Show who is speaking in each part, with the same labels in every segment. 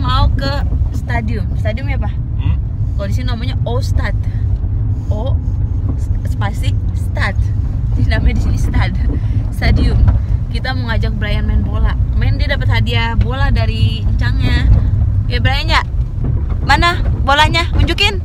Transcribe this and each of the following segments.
Speaker 1: mau ke stadium. Stadium ya, Pak? Kalau di sini namanya O-Stad. O spasi Stad. Jadi namanya di sini Stadium. Kita mau ngajak Brian main bola. Dia dapat hadiah bola dari encangnya. Ya Brian ya. Mana bolanya? Unjukin.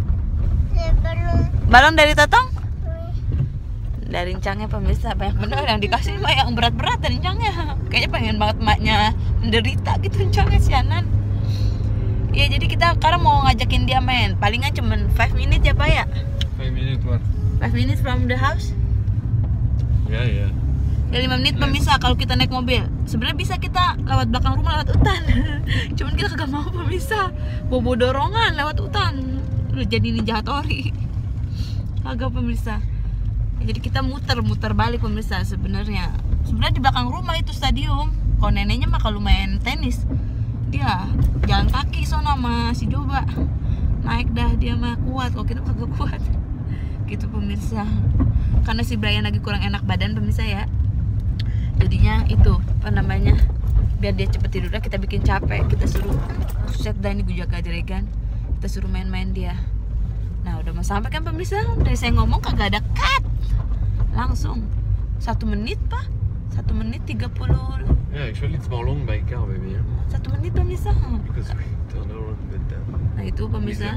Speaker 1: Balon dari Totong? Dari encangnya pemirsa, banyak bener yang dikasih mah yang berat-berat dari encangnya. Kayaknya pengen banget maknya menderita gitu encangnya, sianan. Ya jadi kita sekarang mau ngajakin dia main. Palingan cuman 5 minutes ya Pak ya?
Speaker 2: 5 minutes what?
Speaker 1: 5 minutes from the house?
Speaker 2: Ya, ya.
Speaker 1: Ya 5 menit pemirsa kalau kita naik mobil. Sebenarnya bisa kita lewat belakang rumah, lewat hutan. Cuman kita kagak mau pemirsa. Bobo dorongan lewat hutan. Lu jadi ninja Hattori. Kagak pemirsa. Jadi kita muter balik pemirsa sebenarnya. Sebenarnya di belakang rumah itu stadium. Kalau neneknya mah kalau main tenis dia jalan kaki sono sama si Joba. Naik dah dia mah kuat, kalau kita kagak kuat. Gitu pemirsa. Karena si Brian lagi kurang enak badan pemirsa ya. Jadinya itu apa namanya? Biar dia cepet tidurnya kita bikin capek. Kita suruh set dah ini gue jaga Dregan. Kita suruh main-main dia. Nah udah mau sampai kan pemirsa. Dari saya ngomong kagak ada cut. Langsung 1 menit Pak. 1 menit 30.
Speaker 2: Yeah, actually it's more long by car maybe.
Speaker 1: 1 menit pemirsa.
Speaker 2: Because we turn around with that.
Speaker 1: Nah itu pemirsa.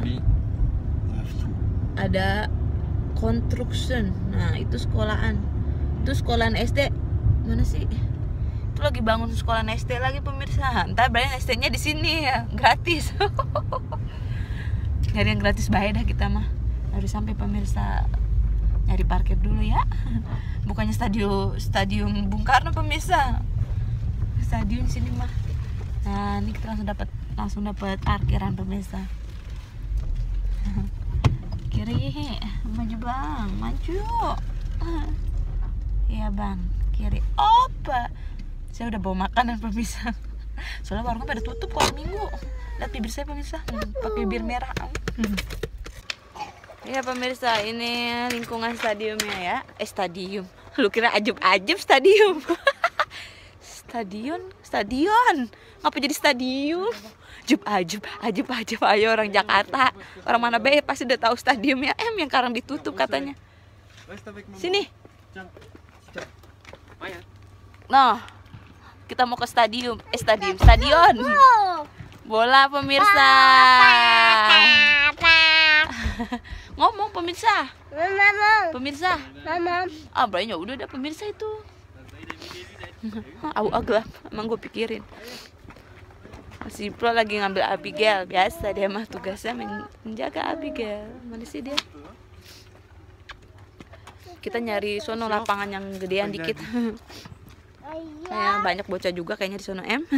Speaker 1: Ada construction. Nah itu sekolahan. Itu sekolahan SD. Mana sih? Itu lagi bangun sekolahan SD lagi pemirsa. Ntar Brian SD-nya di sini ya, gratis. Nyari yang gratis bahaya dah kita mah. Harus sampai pemirsa nyari parkir dulu ya. Bukannya stadium Bung Karno pemirsa. Stadium sini mah. Nah, ini kita langsung dapat parkiran pemirsa. Kiri, maju Bang, maju. Iya Bang, kiri. Opa. Saya udah bawa makanan pemirsa. Soalnya warungnya pada tutup kalau Minggu. Lihat bibir saya pemirsa, pakai bibir merah. Iya pemirsa, ini lingkungan stadiumnya ya. Stadium. Lu kira ajib-ajib stadium? Stadion. Ngapa jadi stadium? Ajib-ajib. Ayo orang Jakarta, orang mana be pasti udah tahu stadiumnya M yang sekarang ditutup katanya. Sini. Nah, kita mau ke stadion. Bola pemirsa. Ngomong pemirsa. Pemirsa. Brian ya udah ada pemirsa itu. Gelap, emang gue pikirin. Si Pro lagi ngambil Abigail, biasa dia mah tugasnya menjaga Abigail. Mana sih dia? Kita nyari sono lapangan yang gedean dikit. Kayak banyak bocah juga kayaknya di sono M.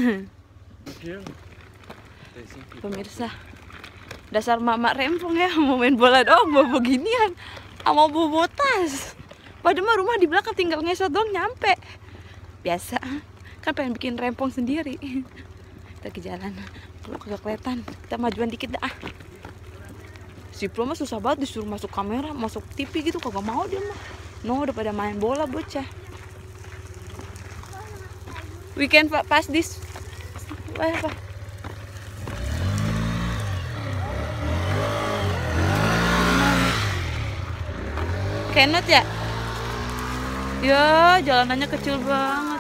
Speaker 1: Pemirsa, dasar mama rempong ya, mau main bola doang bawa beginian, mau bawa tas. Padahal mah rumah di belakang tinggal ngesot dong nyampe. Biasa, kan pengen bikin rempong sendiri. Kita ke jalan, kalau kagak kelihatan, kita majuan dikit dah. Si Pro mah susah banget disuruh masuk kamera, masuk TV gitu, kagak mau dia mah. No, udah pada main bola bocah. We can pass this. Apa? Cannot ya? Ya, jalanannya kecil banget.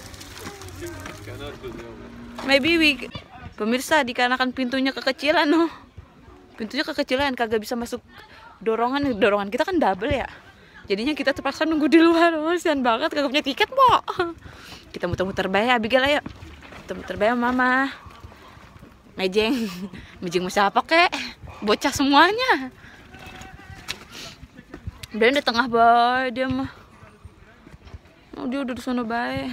Speaker 1: Maybe pemirsa dikarenakan pintunya kekecilan no. Pintunya kekecilan kagak bisa masuk dorongan kita kan double ya. Jadinya kita terpaksa nunggu di luar. Kasian banget kagak punya tiket, Bo. Kita muter-muter bae Abigail ayo. Kita muter bae Mama. Mejeng mau siapa kek? Bocah semuanya. Brian di tengah bae dia mah. Oh, dia udah di sana bae.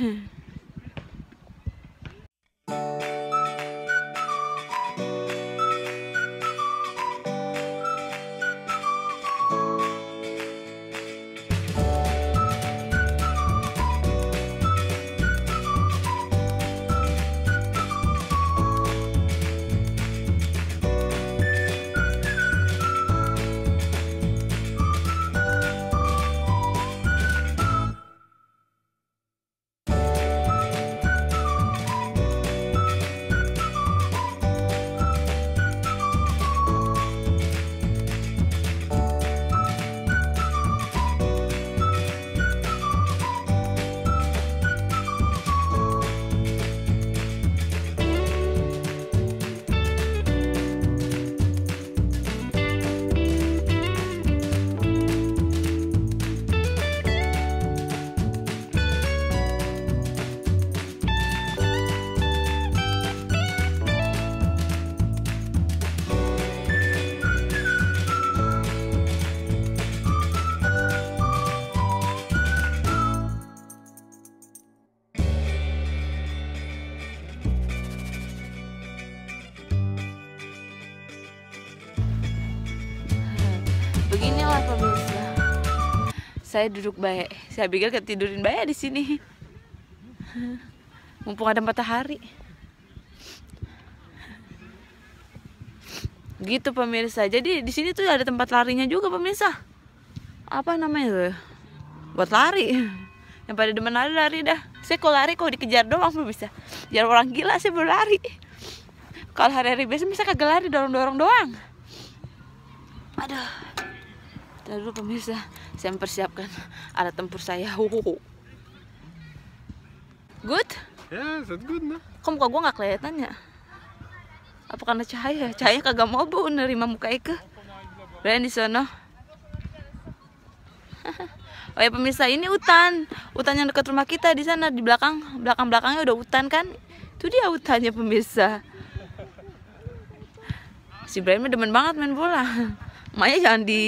Speaker 1: saya duduk baik. Si Abigail ketidurin baik di sini. Mumpung ada matahari. Gitu pemirsa. Jadi di sini tuh ada tempat larinya juga pemirsa. Apa namanya tuh? Buat lari. Yang pada demen lari dah. Saya kalau lari kalau dikejar doang bisa. Jar orang gila saya baru lari. Kalau hari-hari biasa bisa kagak lari, dorong-dorong doang. Aduh. Ntar dulu pemirsa, saya mempersiapkan alat tempur saya. Good?
Speaker 2: Yeah, that's good, no?
Speaker 1: Kok muka gue gak kelihatan ya? Apa karena cahaya? Cahaya kagak mau bu nerima muka Eka. Berani di sono. Oh ya pemirsa, ini hutan yang dekat rumah kita di sana di belakangnya udah hutan kan? Itu dia hutannya pemirsa. Si Brian demen banget main bola. Makanya jangan di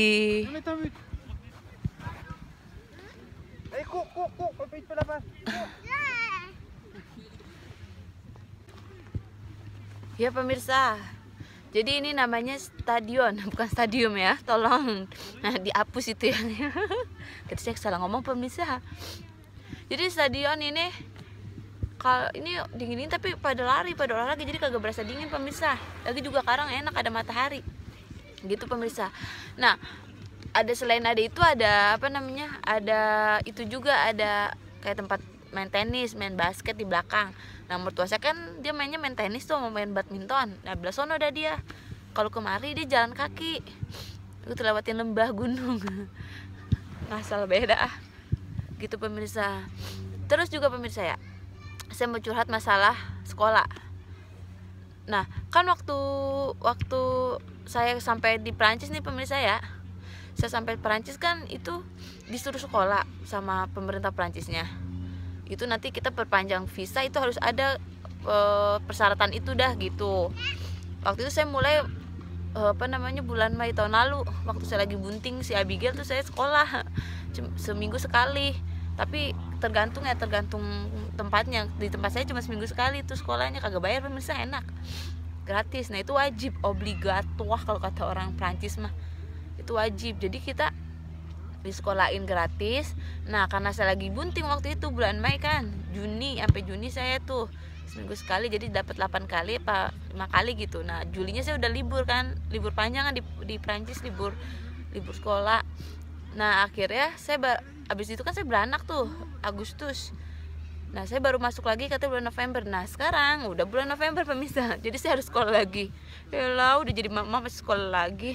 Speaker 1: ya pemirsa. Jadi ini namanya stadion, bukan stadium ya. Tolong dihapus itu ya. Kita saya salah ngomong pemirsa. Jadi stadion ini kalau ini dingin tapi pada lari, pada olahraga jadi kagak berasa dingin pemirsa. Lagi juga sekarang enak ada matahari. Gitu pemirsa. Nah, ada selain ada itu ada apa namanya? Ada itu juga ada kayak tempat main tenis, main basket di belakang. Nah, mertua saya kan dia mainnya main tenis tuh, mau main badminton. Nah, belah sono ada dia. Kalau kemari dia jalan kaki. Itu lewatin lembah gunung. Ngasal beda ah. Gitu pemirsa. Terus juga pemirsa ya, saya mau curhat masalah sekolah. Nah, kan waktu saya sampai di Perancis nih pemirsa ya. Saya sampai Perancis kan itu disuruh sekolah sama pemerintah Perancisnya. Itu nanti kita perpanjang visa itu harus ada persyaratan itu dah gitu. Waktu itu saya mulai bulan Mei tahun lalu, waktu saya lagi bunting si Abigail tuh saya sekolah seminggu sekali. Tapi tergantung tempatnya. Di tempat saya cuma seminggu sekali tuh sekolahnya, kagak bayar pemirsa, enak. Gratis. Nah, itu wajib, obligatoire kalau kata orang Prancis mah. Itu wajib. Jadi kita disekolahin gratis. Nah, karena saya lagi bunting waktu itu bulan Mei kan, Juni sampai Juni saya tuh seminggu sekali, jadi dapat 8 kali apa 5 kali gitu. Nah, Julinya saya udah libur kan, libur panjang kan di Prancis, libur sekolah. Nah, akhirnya abis itu kan saya beranak tuh Agustus. Nah, saya baru masuk lagi katanya bulan November. Nah, sekarang udah bulan November pemirsa, jadi saya harus sekolah lagi. Yalah, udah jadi mama masih sekolah lagi.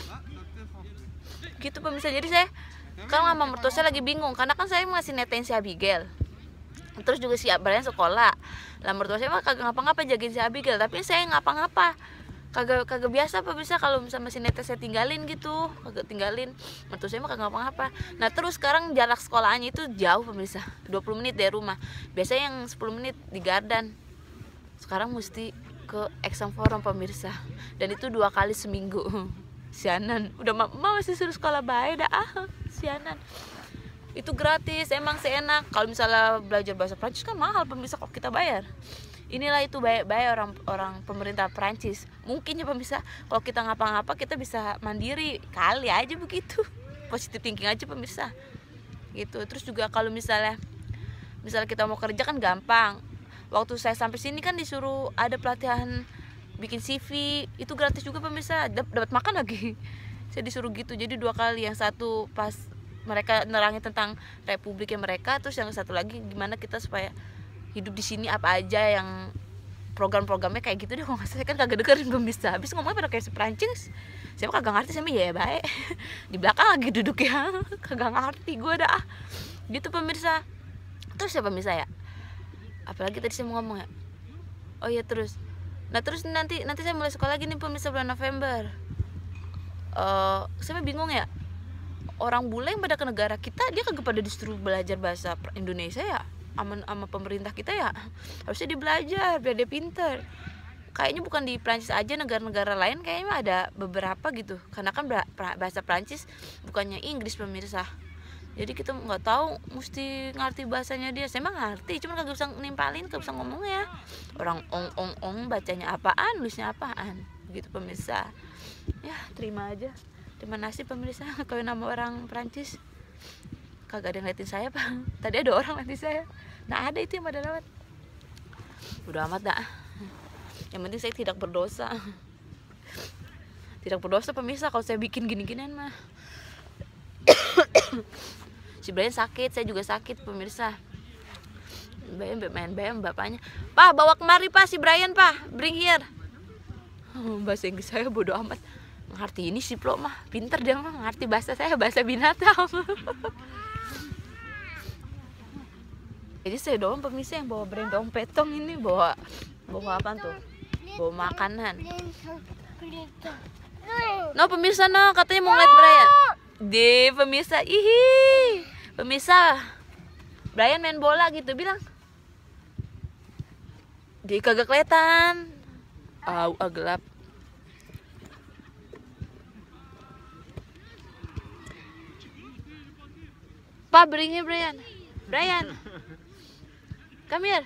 Speaker 1: Gitu pemirsa. Jadi saya kan sama mertua saya lagi bingung karena kan saya masih netain si Abigail. Terus juga si Brian sekolah. Lah mertua saya mah kagak ngapa-ngapa jagain si Abigail, tapi saya ngapa-ngapa. Kagak biasa pemirsa kalau misalnya masih netes saya tinggalin gitu, kagak tinggalin. Mertua saya mah kagak ngapa-ngapa. Nah, terus sekarang jarak sekolahannya itu jauh pemirsa, 20 menit dari rumah. Biasanya yang 10 menit di Gardan. Sekarang mesti ke Exam Forum pemirsa. Dan itu 2 kali seminggu. Sianan, udah mama masih suruh sekolah baik dah sianan. Itu gratis, emang seenak. Kalau misalnya belajar bahasa Prancis kan mahal pemirsa kalau kita bayar. Inilah itu bayar orang pemerintah Prancis. Mungkin ya pemirsa, kalau kita ngapa-ngapa kita bisa mandiri, kali aja begitu. Positive thinking aja pemirsa. Gitu. Terus juga kalau misalnya kita mau kerja kan gampang. Waktu saya sampai sini kan disuruh ada pelatihan bikin CV, itu gratis juga pemirsa, dapat makan lagi. Saya disuruh gitu, jadi 2 kali. Yang satu pas mereka nerangin tentang republiknya mereka, terus yang satu lagi gimana kita supaya hidup di sini, apa aja yang program-programnya kayak gitu deh. Kalau nggak salah kan kagak dengerin pemirsa, habis ngomongnya pada kayak Prancis. Saya kagak ngerti, saya ya baik. Di belakang lagi duduk ya, kagak ngerti gue dah. Gitu pemirsa. Terus ya pemirsa ya, apalagi tadi saya mau ngomong ya. Oh iya terus. Nah terus nanti saya mulai sekolah lagi nih pemirsa bulan November. Saya bingung ya, orang bule yang pada ke negara kita dia kagak pada disuruh belajar bahasa Indonesia ya, sama pemerintah kita ya. Harusnya dia belajar biar dia pinter. Kayaknya bukan di Prancis aja, negara-negara lain kayaknya ada beberapa gitu. Karena kan bahasa Prancis bukannya Inggris pemirsa. Jadi kita nggak tahu mesti ngerti bahasanya dia. Saya mah ngerti, cuman kagak bisa nimpalin, kagak bisa ngomongnya. Orang ong bacanya apaan, nulisnya apaan, gitu pemirsa. Ya terima aja. Terima kasih pemirsa kalau nama orang Prancis. kagak ada yang ngeliatin saya Pak. Tadi ada orang ngeliatin saya. Nah ada itu yang pada lewat. Udah amat dah. Yang penting saya tidak berdosa. Tidak berdosa pemirsa kalau saya bikin gini-ginian mah. Si Brian sakit, saya juga sakit pemirsa. Main bayam bapaknya, Pak bawa kemari Pak si Brian Pak, bring here. Bahasa Inggris saya bodoh amat. Ngerti ini si Plo mah, pinter dia mah, ngerti bahasa saya, bahasa binatang. Jadi saya doang pemirsa yang bawa brand dompetong ini, bawa apa tuh? Bawa makanan. No pemirsa no, katanya mau ngeliat Brian. Di pemirsa, ihi. Pemirsa, Brian main bola gitu bilang. Dia kagak kelihatan. Gelap. Pak, bring here Brian. Brian. Come here.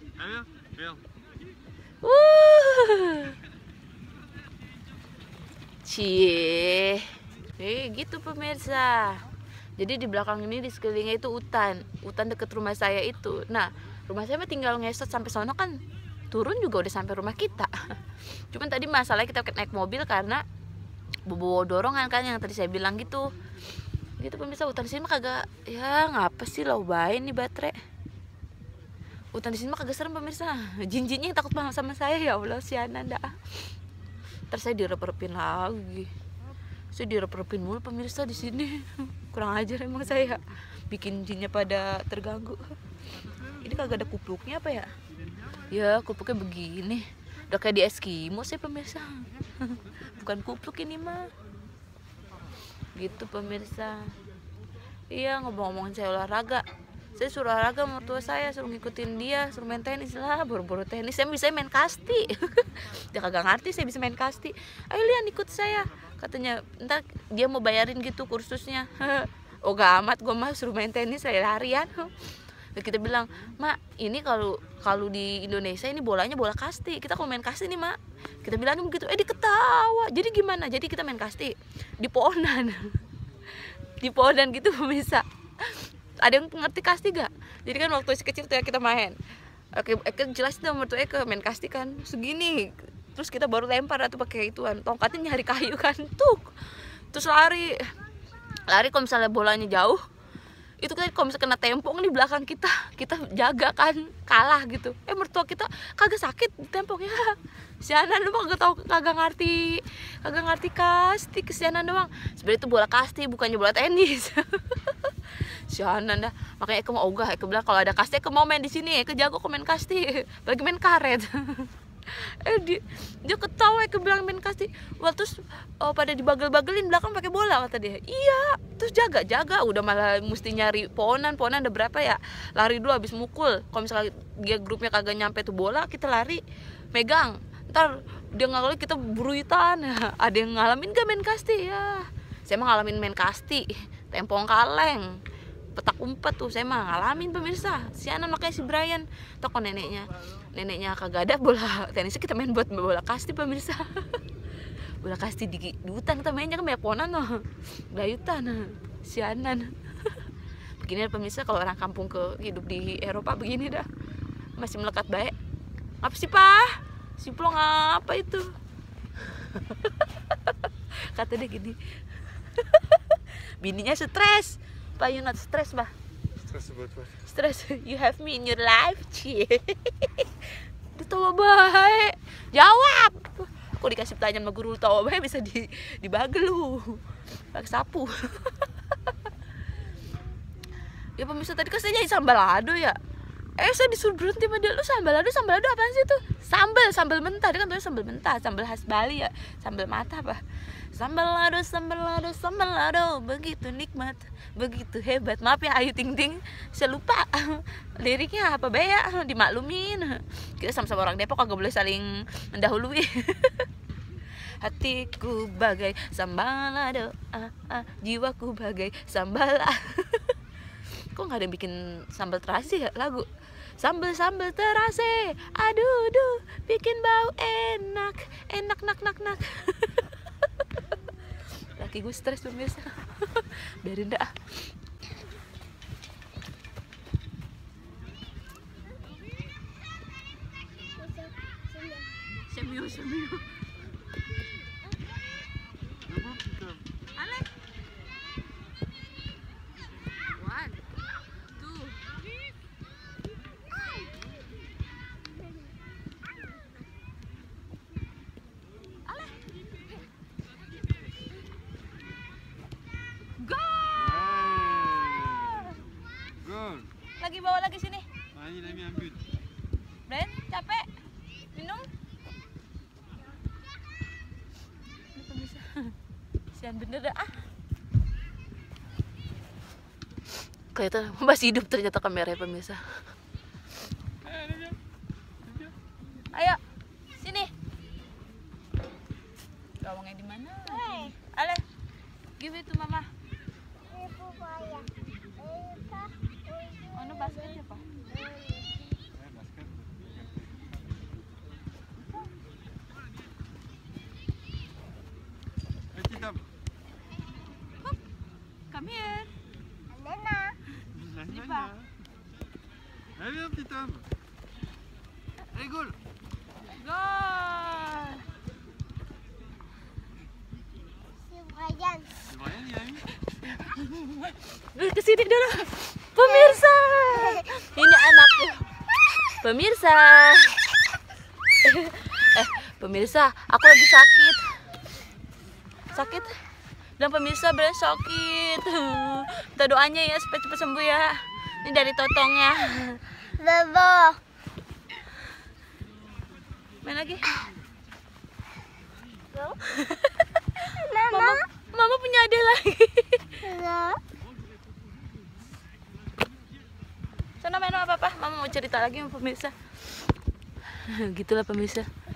Speaker 1: Cie. Gitu pemirsa. Jadi di belakang ini di sekelilingnya itu hutan deket rumah saya itu. Nah, rumah saya mah tinggal ngesot sampai sono kan. Turun juga udah sampai rumah kita. Cuman tadi masalahnya kita naik mobil karena bawa dorongan kan yang tadi saya bilang gitu. Gitu pemirsa, hutan di sini mah kagak, ya ngapa sih lo bain nih baterai. Hutan di sini mah kagak serem pemirsa. Jin-jinnya yang takut banget sama saya, ya Allah sianan dah. Ntar saya direp-repin lagi. Saya direp-repin mulu pemirsa di sini. Kurang ajar emang saya. Bikin jinnya pada terganggu. Ini kagak ada kupluknya apa ya? Ya kupluknya begini. Udah kayak di Eskimo sih pemirsa. Bukan kupluk ini mah. Gitu pemirsa. Iya ngomong-ngomongin saya olahraga. Saya suruh olahraga mertua saya, suruh ngikutin dia, suruh main tenis lah, boro-boro tenis. Saya bisa main kasti. Dia kagak ngerti saya bisa main kasti. Ayo Lian ikut saya. Katanya ntar dia mau bayarin gitu kursusnya. Oh gak amat, gue mah suruh main tenis saya larian. Kita bilang, Mak ini kalau di Indonesia ini bolanya bola kasti, kita kalau main kasti nih Mak, kita bilang begitu, diketawa. Jadi gimana? Jadi kita main kasti di pohonan. Di pohonan gitu bisa. Ada yang ngerti kasti gak? Jadi kan waktu kecil tuh ya kita main. Oke, jelas tuh mertua ke main kasti kan segini. Terus kita baru lempar atau pakai ituan, tongkatnya nyari kayu kan, terus lari kalau misalnya bolanya jauh, itu kan kalau misalnya kena tempong di belakang kita jaga kan, kalah gitu. Mertua kita kagak sakit di tempongnya. Sianan doang, kagak ngerti kasti, kesianan doang. Sebenarnya itu bola kasti bukannya bola tenis. Sianan dah. Makanya Eke mau ogah, Eke bilang kalau ada kasti Eke mau main di sini, Eke jago kok main kasti, bagi main karet. Dia ketawa, Eke bilang main kasti. Wah, terus pada dibagel-bagelin belakang pakai bola kata dia. Iya, terus jaga udah malah mesti nyari pohonan ada berapa ya, lari dulu habis mukul. Kalau misalnya dia grupnya kagak nyampe tuh bola, kita lari megang, ntar dia ngalamin kita buruitan. Ada yang ngalamin gak main kasti? Ya saya mah ngalamin main kasti, tempong kaleng, petak umpet tuh saya mah ngalamin pemirsa. Sianan makanya si Brian toko neneknya kagak ada bola tenisnya, kita main buat bola kasti pemirsa. Bola kasti di hutan kita mainnya kan banyak pohonan loh, gayutan. Sianan. Begini pemirsa kalau orang kampung hidup di Eropa begini dah, masih melekat baik. Apa sih Pak? Si Plong apa itu? Kata dia gini. Bininya stres. Pak, you not stress, Bah?
Speaker 2: Stress about what?
Speaker 1: Stress, you have me in your life, cie. Ditawa baik. Jawab. Kok dikasih pertanyaan sama guru tawa baik bisa dibagel lu. Pakai sapu. Ya pemirsa, tadi kan saya nyanyi sambal lado ya. Saya disuruh berhenti sama dia. Lu sambal lado apaan sih tuh? Sambal mentah. Dia kan tuh sambal mentah, sambal khas Bali ya. Sambal mata apa? Sambal lado, begitu nikmat, begitu hebat. Maaf ya Ayu Ting Ting, saya lupa liriknya apa ya, dimaklumin. Kita sama-sama orang Depok, kagak boleh saling mendahului. Hatiku bagai sambal lado, jiwaku bagai sambal. Kok nggak ada yang bikin sambal terasi ya lagu? Sambal terasi, aduh, bikin bau enak, nak. Laki gue stres pemirsa. Biarin dah. Samio. Ale. 1, 2. Ale. Go!
Speaker 2: Goal.
Speaker 1: Lagi bawa lagi sini.
Speaker 2: Ah, il a mis un but.
Speaker 1: Bren, capek? Minum? Ini pemirsa. Sian bener dah. Kelihatan masih hidup ternyata kameranya pemirsa. Ayo, sini. Gawangnya di mana? Ale, give it to mama. Oh, no basket ya, Pak?
Speaker 2: Petit homme.
Speaker 1: Come here.
Speaker 2: Nana. Allez, viens, petit homme. Allez, goal.
Speaker 1: Gol.
Speaker 2: C'est Brian, il a eu.
Speaker 1: Kesini dulu. Pemirsa. Ini anakku. Pemirsa. Pemirsa, aku lagi sakit. Sakit? Bilang pemirsa bener sakit. Minta doanya ya supaya cepat sembuh ya. Ini dari Totongnya.
Speaker 3: Bebo.
Speaker 1: Main lagi.
Speaker 3: Mama.
Speaker 1: Mama punya adik lagi. Sana main sama papa. Mama mau cerita lagi sama pemirsa. Gitulah pemirsa.